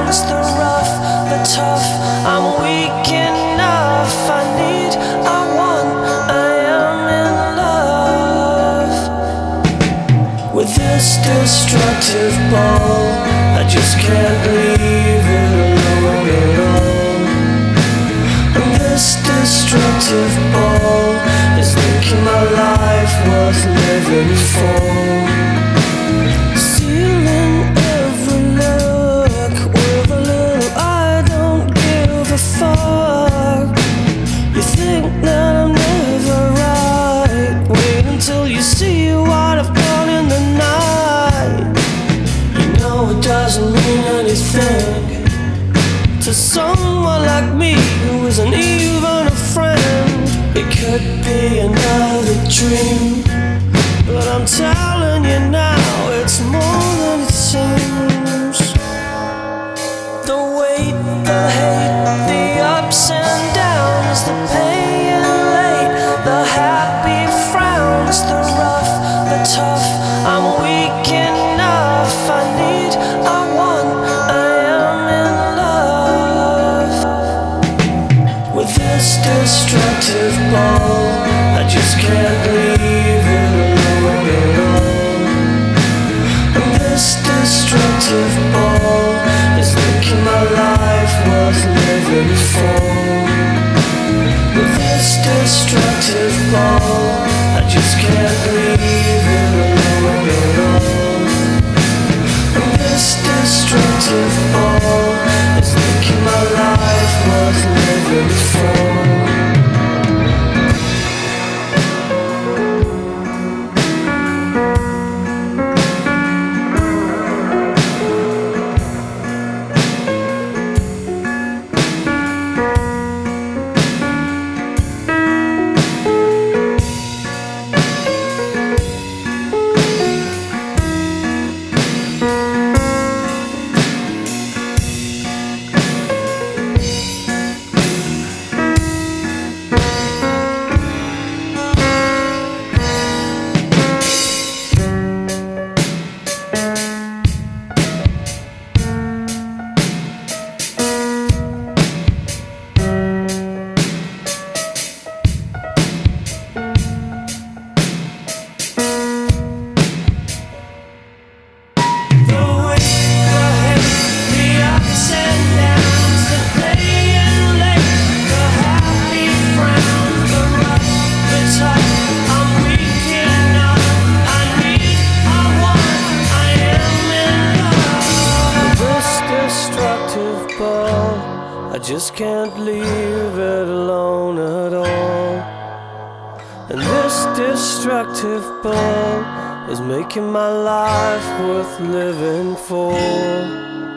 frowns, the rough, the tough. I'm weak enough. I need, I want, I am in love. With this destructive ball, I just can't leave it alone at all. And this destructive ball is making my life worth living for. Sealing every look with a little I don't give a fuck. You think that I'm never right? Wait until you see what I've done in the night. You know it doesn't mean anything to someone like me who isn't even a friend. It could be another dream, but I'm telling you now, it's more than it seems. The weight, the hate, the ups and downs, the paying late, the happy frowns, the rough, the tough. I'm weak enough. I need, I want, I am in love. With this destructive ball, I just can't leave it alone at all. And this destructive ball is making my life worth living for. With this destructive ball, I just can't leave it alone at all. And this destructive ball is making my life worth living for. I just can't leave it alone at all. And this destructive ball is making my life worth living for.